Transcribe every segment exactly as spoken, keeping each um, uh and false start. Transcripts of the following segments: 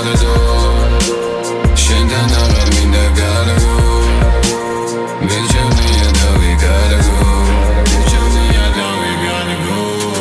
მადადო შენთან აღარ მინდა გარგო მერჩევნია და ვიგარგო მერჩევნია და ვიგარგო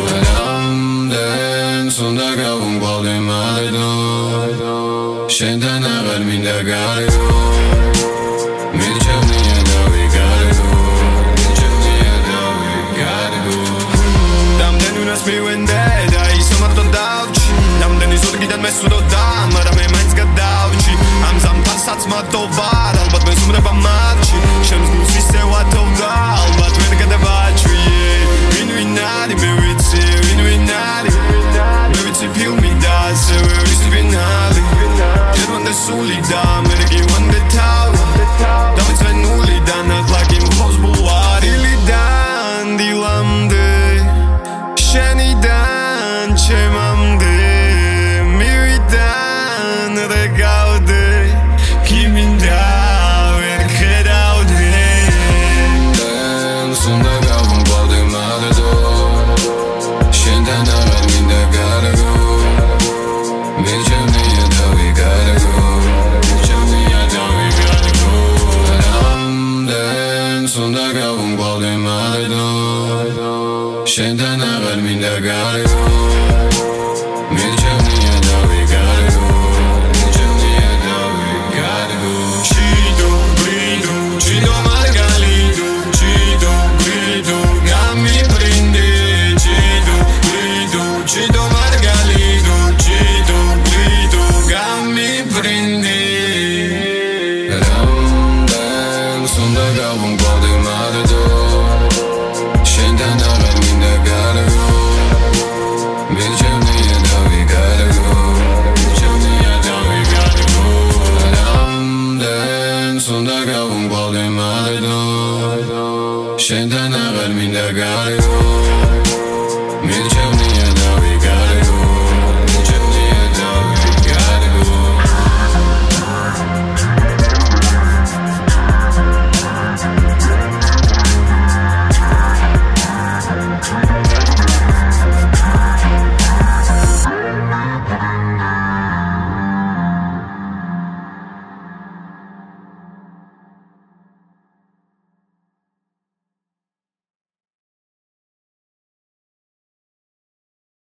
რამდენს უნდა გავუმყავდე მადადო შენთან აღარ მინდა გარგო მერჩევნია და ვიგარგო მერჩევნია და ვიგარგო რამდენ უნას მივენდე და ისო მარტო დავჭი რამდენი ზურგიდან მესვდოდა მაგრამ მე მაინც გადავჭი ამ ზამთარსაც მარტო ვარ ალბათ მე ზუმრება მარტში შენს გულს ისე ვათოვდა ალბათ ვერ გადავაჭვი ვინ ვინ არის მე ვიცი ვინ ვინ არის მე ვიცი ფილმი და ასევე ვიცი ვინ არის ჯერმანდე სული და მე გივანდე თავი დავიწყე ნულიდან ახლა მოვს ბულვარილიდან დილამდე შენიდან ჩემამდე მივიდან რეგავდე გიმინდა ვერ ხედავდე დენს უნდა გავუმყავდე მადადო შენთან აღარ მინდა გარგო მერჩევნია და ვიგარგო მერჩევნია და ვიგარგო რამდენს უნდა გავუმყავდე მადადო შენთან აღარ მინდა გარგო მერჩევნია და ვიგარგო მერჩევნია და ვიგარგო ჩიტო გვრიტო ჩიტო მარგალიტო ჩიტო გვრიტო გამიბრინდი ჩიტო გვრიტო ჩიტო მარგალიტო ჩიტო გვრიტო გამიბრინდი რამდენს უნდა გავუმყავდე მადადო შენთან აღარ მინდა გარგო მერჩევნია და ვიგარგო მერჩევნია და ვიგარგო რამდენს უნდა გავუმყავდე მადადო შენთან აღარ მინდა გარგო